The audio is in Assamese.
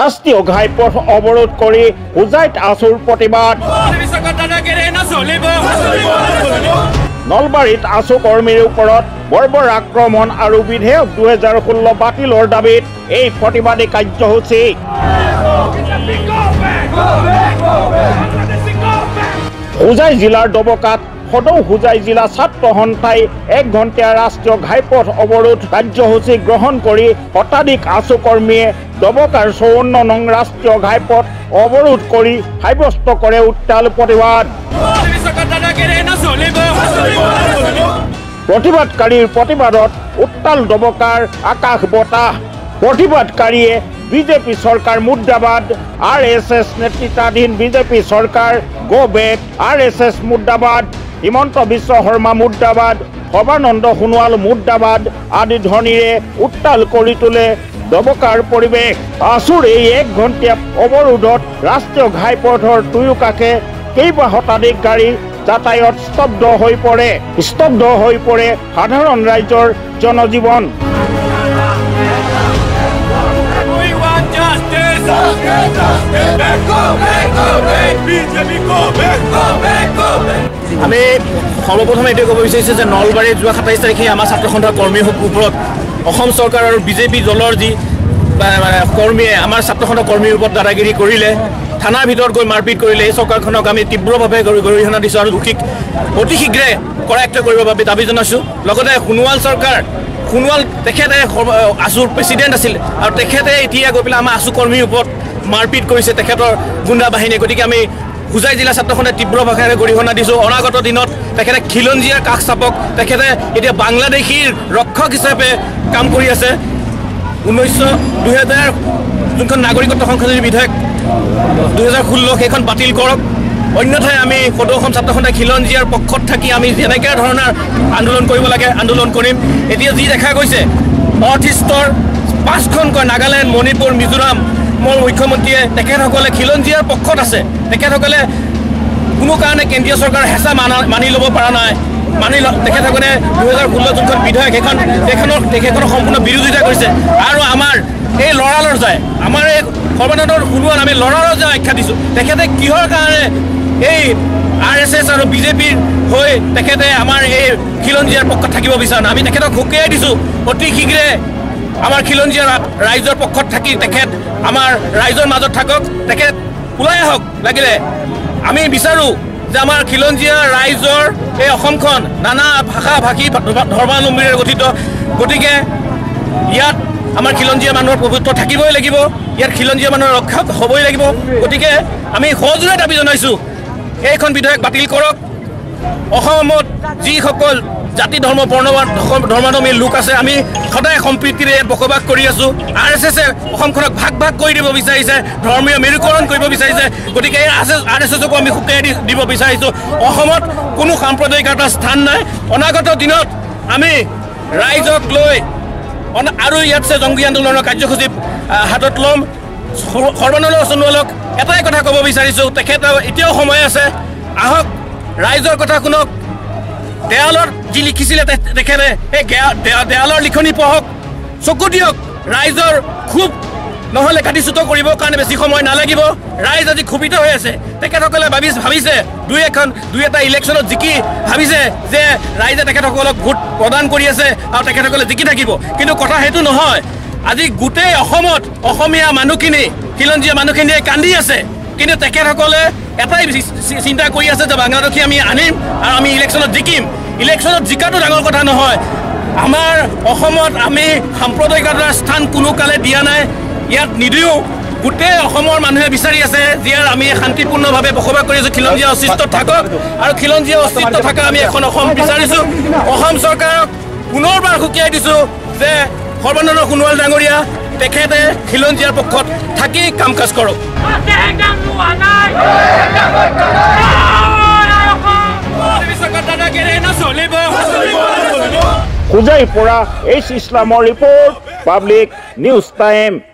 ৰাষ্ট্ৰীয় ঘাইপথ অৱৰোধ কৰি হোজাইত আছুৰ প্ৰতিবাদ নলবাৰীত আছু কৰ্মীৰ ওপৰত বৰ্বৰ আক্ৰমণ আৰু বিধেয়ক 2016 বাতিলৰ দাবীত এই প্ৰতিবাদী কাৰ্যসূচী হোজাই জিলাৰ দবকাত সদৌ হোজাই জিলা ছাত্ৰ সন্থাই 1 ঘণ্টীয়া ৰাষ্ট্ৰীয় ঘাইপথ অৱৰোধ কাৰ্যসূচী গ্ৰহণ কৰি শতাধিক আছু কৰ্মীয়ে দবকাৰ 54 নং ৰাষ্ট্ৰীয় ঘাইপথ অৱৰোধ কৰি সাব্যস্ত কৰে উত্তাল প্ৰতিবাদ প্ৰতিবাদকাৰীৰ প্ৰতিবাদত উত্তাল দবকাৰ আকাশ বতাহ প্ৰতিবাদকাৰীয়ে বিজেপি চৰকাৰ মুৰ্দাবাদ RSS নেতৃত্বাধীন বিজেপি চৰকাৰ গো বেক RSS মুৰ্দাবাদ হিমন্ত বিশ্ব শৰ্মা মুৰ্দাবাদ সৰ্বানন্দ সোণোৱাল মুৰ্দাবাদ আদি ধ্বনিৰে উত্তাল কৰি তোলে দবকাৰ পৰিৱেশ আছুৰ এই 1 ঘণ্টীয়া অৱৰোধত ৰাষ্ট্ৰীয় ঘাইপথৰ দুয়োকাষে কেইবা শতাধিক গাড়ী যাতায়াত স্তব্ধ হৈ পৰে সাধাৰণ ৰাইজৰ জনজীৱন আমি সৰ্বপ্ৰথমে এইটোৱে ক'ব বিচাৰিছোঁ যে নলবাৰীত যোৱা 27 তাৰিখে আমাৰ ছাত্ৰ সন্থাৰ কৰ্মীৰ ওপৰত অসম চৰকাৰ আৰু বিজেপি দলৰ যি কৰ্মীয়ে আমাৰ ছাত্ৰ সন্থাৰ কৰ্মীৰ ওপৰত দাদাগিৰি কৰিলে থানাৰ ভিতৰত গৈ মাৰপিট কৰিলে এই চৰকাৰখনক আমি তীব্ৰভাৱে গৰিহণা দিছোঁ আৰু দোষীক অতি শীঘ্ৰে কৰায়ত্ব কৰিবৰ বাবে দাবী জনাইছোঁ লগতে সোণোৱাল চৰকাৰ সোণোৱাল তেখেতে আছুৰ প্ৰেচিডেণ্ট আছিল আৰু তেখেতে এতিয়া গৈ পেলাই আমাৰ আছু কৰ্মীৰ ওপৰত মাৰপিট কৰিছে তেখেতৰ গুণ্ডা বাহিনীয়ে গতিকে আমি হোজাই জিলা ছাত্ৰ সন্থাই তীব্ৰ ভাষাৰে গৰিহণা দিছোঁ অনাগত দিনত তেখেতে খিলঞ্জীয়াৰ কাষ চাপক তেখেতে এতিয়া বাংলাদেশীৰ ৰক্ষক হিচাপে কাম কৰি আছে 2000 যোনখন নাগৰিকত্ব সংশোধনী বিধেয়ক 2016 সেইখন বাতিল কৰক অন্যথাই আমি সদৌ অসম ছাত্ৰ সন্থাই খিলঞ্জীয়াৰ পক্ষত থাকি আমি যেনেকৈ ধৰণৰ আন্দোলন কৰিব লাগে আন্দোলন কৰিম এতিয়া যি দেখা গৈছে নৰ্থ ইষ্টৰ 5খনকৈ নাগালেণ্ড মণিপুৰ মিজোৰাম মোৰ মুখ্যমন্ত্ৰীয়ে তেখেতসকলে খিলঞ্জীয়াৰ পক্ষত আছে তেখেতসকলে কোনো কাৰণে কেন্দ্ৰীয় চৰকাৰৰ হেঁচা মানি ল'ব পৰা নাই তেখেতসকলে 2016 যোনখন বিধেয়ক তেখেতখনৰ সম্পূৰ্ণ বিৰোধিতা কৰিছে আৰু আমাৰ এই লৰালৰ যায় আমাৰ এই সৰ্বানন্দ সোণোৱাল আমি লৰালৰ যায় আখ্যা দিছোঁ তেখেতে কিহৰ কাৰণে এই RSS আৰু বিজেপিৰ হৈ তেখেতে আমাৰ এই খিলঞ্জীয়াৰ পক্ষত থাকিব বিচাৰে আমি তেখেতক সকীয়াই দিছোঁ অতি শীঘ্ৰে আমাৰ খিলঞ্জীয়া ৰাইজৰ পক্ষত থাকি তেখেত আমাৰ ৰাইজৰ মাজত থাকক তেখেত ওলাই আহক লাগিলে আমি বিচাৰোঁ যে আমাৰ খিলঞ্জীয়া ৰাইজৰ এই অসমখন নানা ভাষা ভাষী ধৰ্মাৱলম্বীৰে গঠিত গতিকে ইয়াত আমাৰ খিলঞ্জীয়া মানুহৰ প্ৰভুত্ব থাকিবই লাগিব ইয়াত খিলঞ্জীয়া মানুহৰ ৰক্ষা হ'বই লাগিব গতিকে আমি সজোৰে দাবী জনাইছোঁ এইখন বিধেয়ক বাতিল কৰক অসমত যিসকল জাতি ধৰ্ম ধৰ্মাৱলম্বী লোক আছে আমি সদায় সম্প্ৰীতিৰে বসবাস কৰি আছোঁ RSSে অসমখনক ভাগ কৰি দিব বিচাৰিছে ধৰ্মীয় মেৰুকৰণ কৰিব বিচাৰিছে গতিকে এই RSSকো আমি সুকীয়াই দিব বিচাৰিছোঁ অসমত কোনো সাম্প্ৰদায়িকতাৰ স্থান নাই অনাগত দিনত আমি ৰাইজক লৈ আৰু ইয়াতছে জংগী আন্দোলনৰ কাৰ্যসূচী হাতত ল'ম সৰ্বানন্দ সোণোৱালক এটাই কথা ক'ব বিচাৰিছোঁ তেখেত এতিয়াও সময় আছে আহক ৰাইজৰ কথা শুনক দেৱালত যি লিখিছিলে তেখেতে এই দেৱালৰ লিখনি পঢ়ক চকু দিয়ক ৰাইজৰ খুব নহ'লে কাটিচ্যুত কৰিবৰ কাৰণে বেছি সময় নালাগিব ৰাইজ আজি ক্ষোভিত হৈ আছে তেখেতসকলে ভাবিছে দুই এটা ইলেকশ্যনত জিকি ভাবিছে যে ৰাইজে তেখেতসকলক ভোট প্ৰদান কৰি আছে আৰু তেখেতসকলে জিকি থাকিব কিন্তু কথা সেইটো নহয় আজি গোটেই অসমত অসমীয়া মানুহখিনি খিলঞ্জীয়া মানুহখিনিয়ে কান্দি আছে কিন্তু তেখেতসকলে এটাই চিন্তা কৰি আছে যে বাংলাদেশী আমি আনিম আৰু আমি ইলেকশ্যনত জিকিম ইলেকশ্যনত জিকাটো ডাঙৰ কথা নহয় আমাৰ অসমত আমি সাম্প্ৰদায়িকতাৰ স্থান কোনো কালে দিয়া নাই ইয়াত নিদিওঁ গোটেই অসমৰ মানুহে বিচাৰি আছে যে আমি শান্তিপূৰ্ণভাৱে বসবাস কৰি আছোঁ খিলঞ্জীয়া অস্তিত্ব থাকক আৰু খিলঞ্জীয়া অস্তিত্ব থকা আমি এখন অসম বিচাৰিছোঁ অসম চৰকাৰক পুনৰবাৰ সকীয়াই দিছোঁ যে সৰ্বানন্দ সোণোৱাল ডাঙৰীয়া তেখেতে খিলঞ্জীয়াৰ পক্ষত থাকি কাম কাজ কৰক হোজাইৰ পৰা H ইছলামৰ ৰিপৰ্ট পাব্লিক নিউজ টাইম